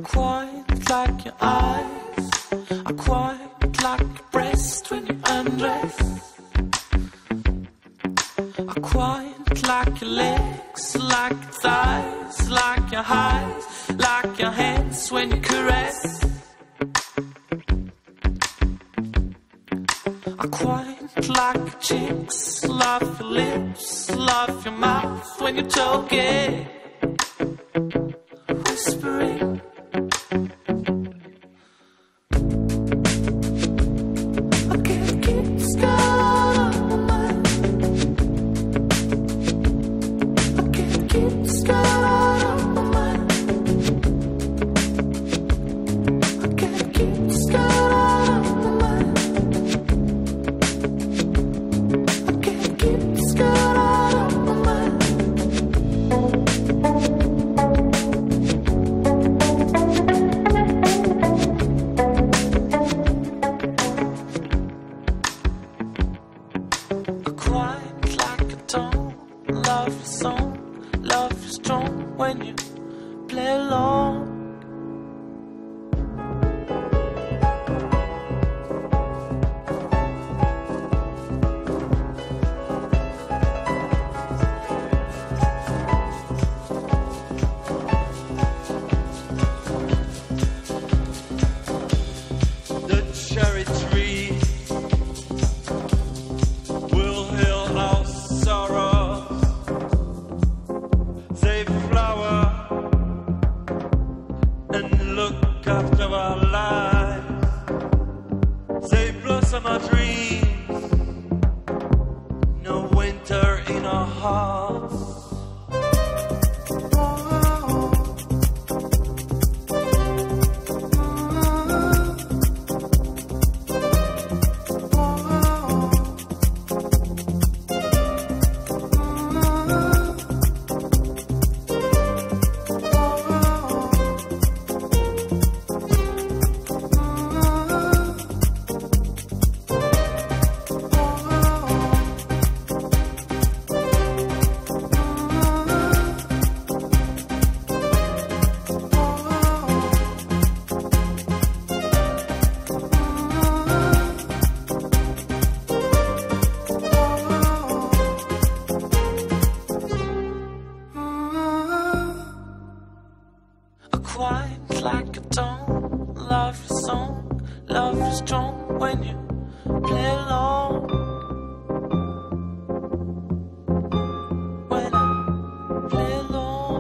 quiet like your eyes, I quiet like your breast when you undress. I quiet like your legs, like your thighs, like your highs, like your hands when you caress. I quiet like your cheeks, love your lips, love your mouth when you're talking, whispering. I can't keep the sky on my mind. I can't keep the sky on my mind. I can't keep the sky on my mind. I can't keep the sky on my mind. Quiet like a tone, love your song, love you strong when you play along. The cherry tree will heal our sorrows. They flower and look after our lives. They blossom our dreams. No winter in our hearts. Quiet like a tone, love your song, love you strong when you play along. When I play along.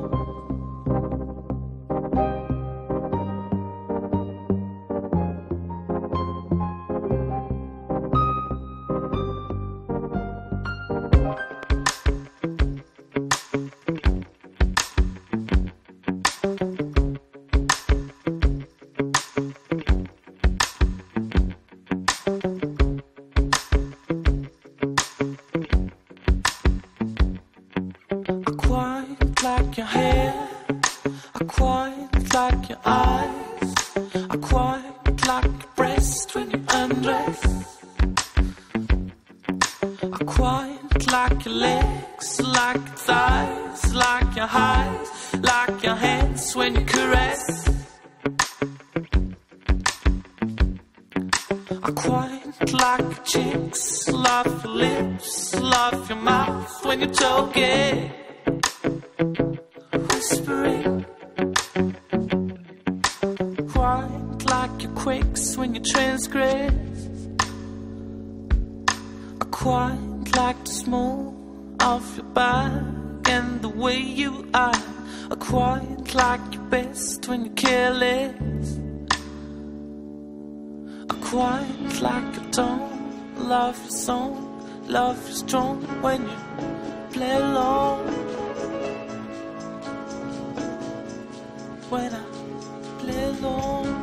Quiet like your hair, I quiet like your eyes, I quiet like your breast when you undress. I quiet like your legs, like your thighs, like your highs, like your hands when you caress. I quiet like your cheeks, love your lips, love your mouth when you're talking, whispering. Quiet like your quakes when you transgress. I quiet like the small of your back and the way you are. I quiet like your best when you're careless. I quiet like a tone, love your song, love you strong when you play along. When I play along.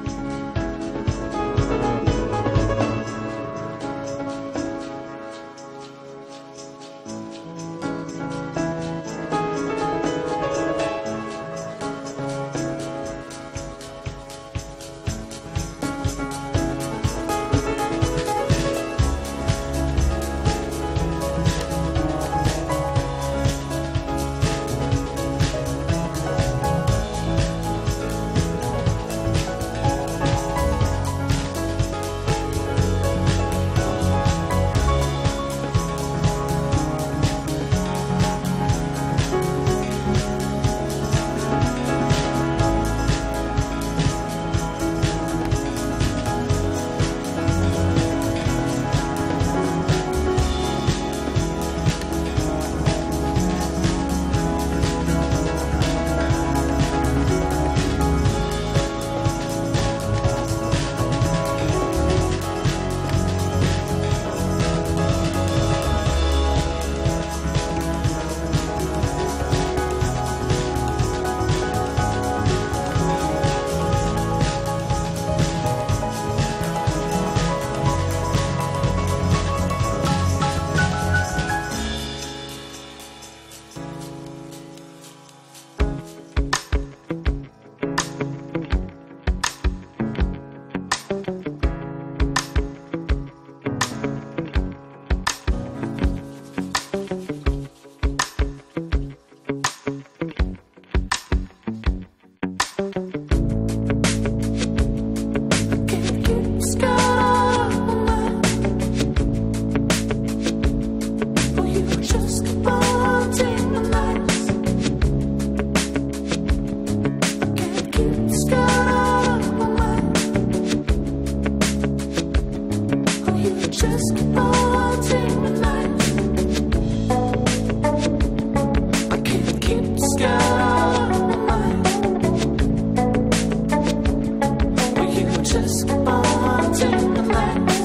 just keep on haunting the nights.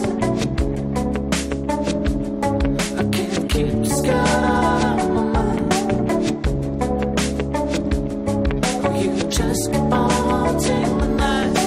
I can't keep the sky out of my mind. Oh, you just keep on haunting the nights.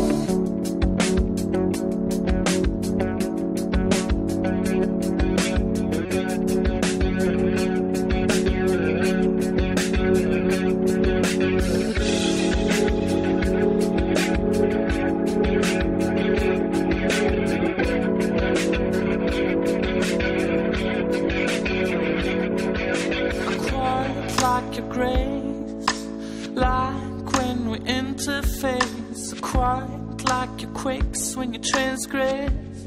Like your grace, like when we interface. So quiet like your quakes when you transgress.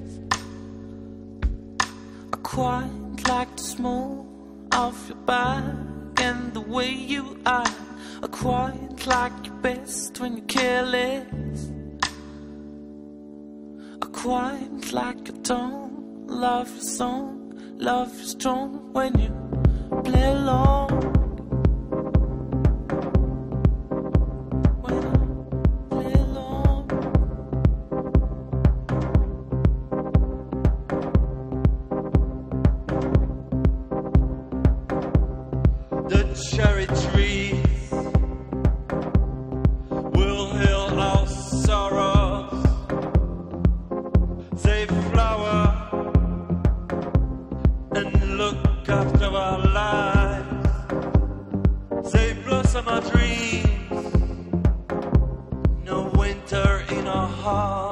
Quiet like the smooth off your back and the way you are. Quiet like your best when you're careless. Quiet like you don't love your song, love you strong when you play along. Cherry trees will heal our sorrows. They flower and look after our lives. They blossom our dreams. No winter in our hearts.